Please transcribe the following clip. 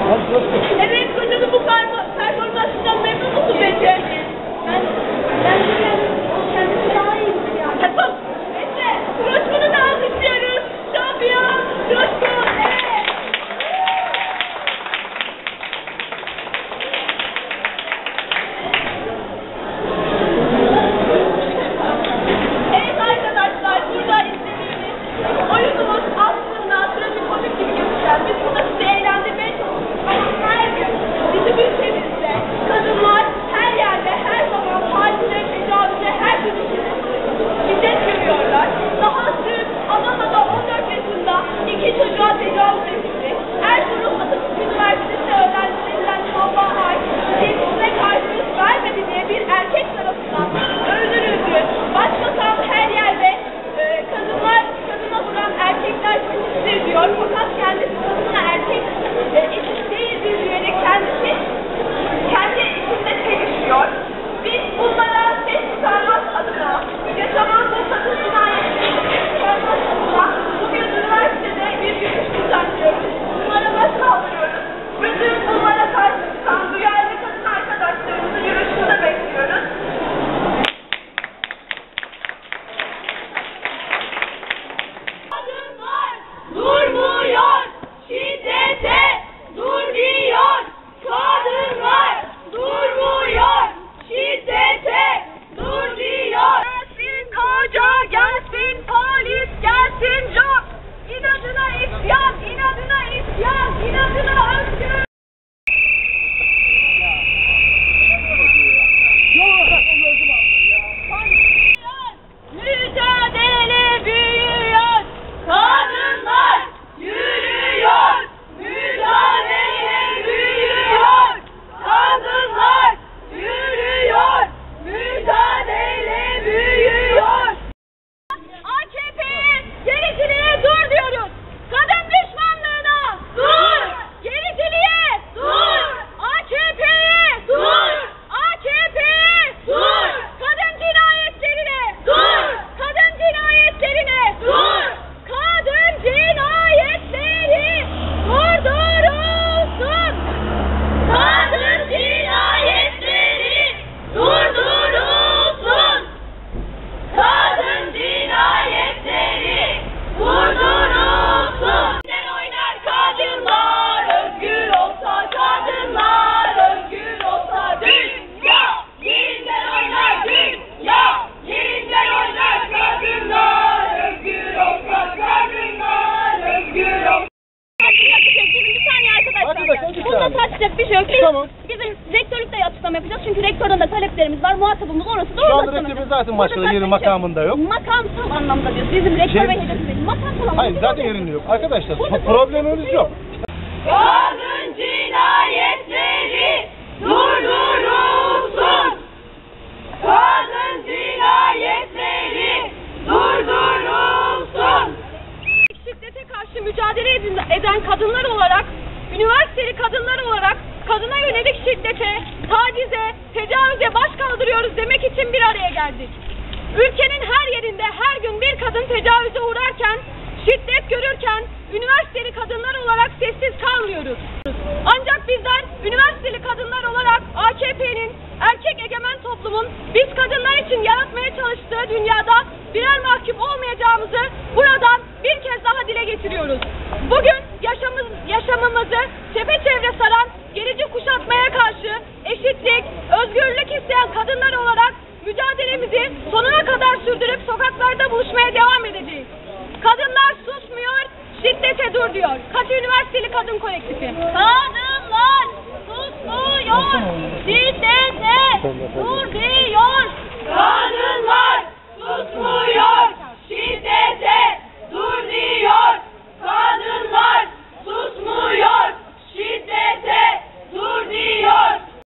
Evet, kocanın bu performansından memnun musun peki? Ben kendisi daha iyi yani. Tamam. İşte Coşkun'u da alkışlıyoruz. Şampiyon Coşkun. Evet. Evet arkadaşlar, burada izlediğiniz oyunumuz aslında trajikomik gibi gözüküyor. Biz burada sizi eğlendirmeye çalışıyoruz. Ama her gün bizim ülkemizde kadınlar her yerde, her zaman tacize, tecavüze, her türlü şiddet görüyorlar. Daha dün Adana'da 14 yaşında 2 çocuğa tecavüz edildi. Erzurum Atatürk Üniversitesi öğrencilerinden Havva Ay, cinsine karşı yüz vermedi diye bir erkek tarafından öldürüldü. Başbakan her yerde kadına vuran erkekler eşittir diyor. Fakat kendisi kadına erkek eşit değildir diyerek kendisi kendi içinde çelişiyor. Biz bunlara ses çıkarmak adına, yaşanan bu kadın cinayetlerini ses çıkarmak adına bugün üniversitede bir yürüyüş düzenliyoruz. Bunlara baş kaldırıyoruz. Bütün bunlara karşı çıkan duyarlı kadın arkadaşlarımızı yürüyüşünde bekliyoruz. Kadınlar durmuyor, şiddete dur diyor. Kadınlar durmuyor, şiddete dur diyor. Gelsin koca, gelsin polis, gelsin job. İnadına isyan, inadına isyan, inadına özgür. Mücadele büyüyor. Kadınlar yürüyor. Mücadele büyüyor. Kadınlar yürüyor. Mücadele büyüyor. AKP'ye gericiliğe dur diyoruz. Kadın düşmanlığına dur. Gericiliğe dur. AKP'ye dur. AKP'ye dur. Kadın cinayetlerine dur. Kadın cinayetlerine dur. Kadın cinayetleri durdurulsun. Kadın cinayetleri durdurulsun. Kadın cinayetleri durdurulsun. Yeniden oynar kadınlar, özgür olsa kadınlar, özgür olsa dünya. Yeniden oynar dünya, yeniden oynar kadınlar, özgür olsa kadınlar, özgür olsa. Bir saniye arkadaşlar. Burada tartışacak bir şey yok. Tamam. Bizim rektörlükle açıklama yapacağız. Çünkü rektörden de taleplerimiz var. Muhatabımız orası da Şu orada anda rektörümüz zaten başka yeri makamında yok. Makamsal anlamda diyoruz. Bizim rektör ve hedefimiz makamsal anlamda. Hayır zaten yerinde yok. Arkadaşlar problemimiz yok. Kadın cinayetleri durdurulsun. Kadın cinayetleri durdurulsun. Şiddete karşı mücadele eden kadınlar olarak, üniversiteli kadınlar olarak kadına yönelik şiddete, tacize, tecavüze baş kaldırıyoruz demek için bir araya geldik. Ülkenin her yerinde her gün bir kadın tecavüze uğrarken, şiddet görürken üniversiteli kadınlar olarak sessiz kalmıyoruz. Ancak bizler üniversiteli kadınlar olarak AKP'nin, erkek egemen toplumun biz kadınlar için yaratmaya çalıştığı dünyada birer mahkum olmayacağımızı buradan bir kez daha dile getiriyoruz. Bugün yaşamımızı çepeçevre saran gerici kuşatmaya karşı eşitlik, özgürlük isteyen kadınlar olarak mücadelemizi sonuna kadar sürdürüp sokaklarda buluşmaya devam edeceğiz. Kadınlar susmuyor, şiddete dur diyor. Katı Üniversiteli Kadın Kolektifi. Kadınlar susmuyor, şiddete dur